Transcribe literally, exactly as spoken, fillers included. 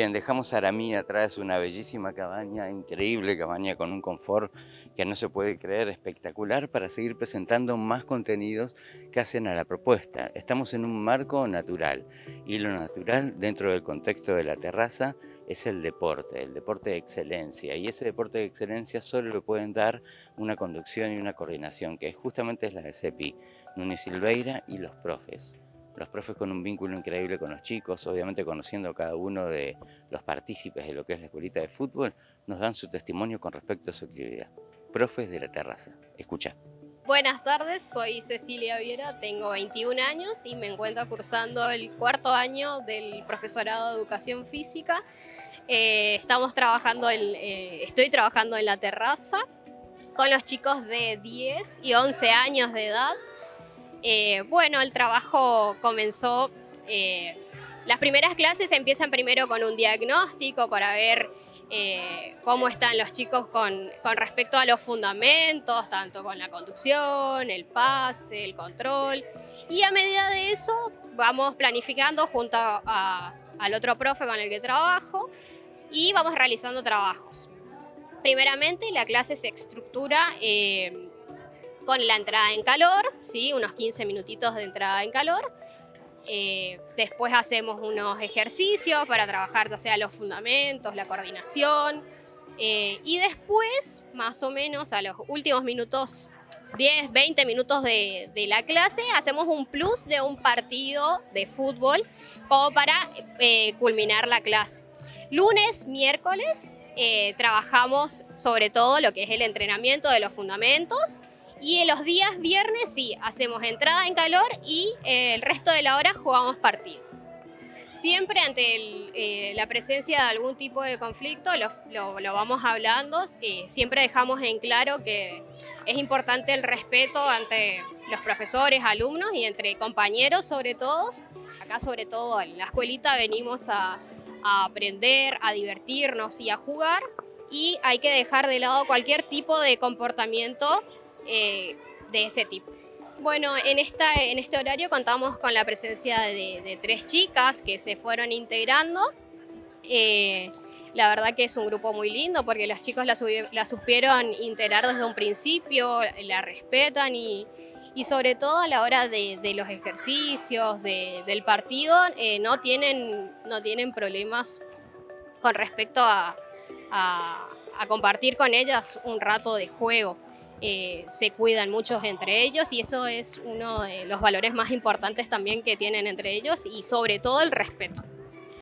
Bien, dejamos Aramí atrás, una bellísima cabaña, increíble cabaña con un confort que no se puede creer, espectacular, para seguir presentando más contenidos que hacen a la propuesta. Estamos en un marco natural y lo natural dentro del contexto de la terraza es el deporte, el deporte de excelencia, y ese deporte de excelencia solo lo pueden dar una conducción y una coordinación, que justamente es la de CEPI, Núñez Silveira y los profes. Los profes con un vínculo increíble con los chicos, obviamente conociendo a cada uno de los partícipes de lo que es la escuelita de fútbol, nos dan su testimonio con respecto a su actividad. Profes de la terraza, escucha. Buenas tardes, soy Cecilia Viera, tengo veintiún años y me encuentro cursando el cuarto año del profesorado de Educación Física. Eh, estamos trabajando en, eh, estoy trabajando en la terraza con los chicos de diez y once años de edad. Eh, bueno, el trabajo comenzó, eh, las primeras clases empiezan primero con un diagnóstico para ver eh, cómo están los chicos con, con respecto a los fundamentos, tanto con la conducción, el pase, el control, y a medida de eso vamos planificando junto a, a, al otro profe con el que trabajo y vamos realizando trabajos. Primeramente la clase se estructura eh, con la entrada en calor, ¿sí? Unos quince minutitos de entrada en calor. Eh, después hacemos unos ejercicios para trabajar ya sea los fundamentos, la coordinación. Eh, y después, más o menos a los últimos minutos, diez, veinte minutos de, de la clase, hacemos un plus de un partido de fútbol como para eh, culminar la clase. Lunes, miércoles, eh, trabajamos sobre todo lo que es el entrenamiento de los fundamentos. Y en los días viernes sí, hacemos entrada en calor y eh, el resto de la hora jugamos partido. Siempre ante el, eh, la presencia de algún tipo de conflicto lo, lo, lo vamos hablando, eh, siempre dejamos en claro que es importante el respeto ante los profesores, alumnos y entre compañeros sobre todo. Acá sobre todo en la escuelita venimos a, a aprender, a divertirnos y a jugar, y hay que dejar de lado cualquier tipo de comportamiento Eh, de ese tipo. Bueno, en, esta, en este horario contamos con la presencia de, de tres chicas que se fueron integrando. Eh, la verdad que es un grupo muy lindo porque los chicos la, la supieron integrar desde un principio, la respetan y, y sobre todo a la hora de, de los ejercicios, de, del partido, eh, no, tienen, no tienen problemas con respecto a, a, a compartir con ellas un rato de juego. Eh, se cuidan muchos entre ellos y eso es uno de los valores más importantes también que tienen entre ellos y sobre todo el respeto.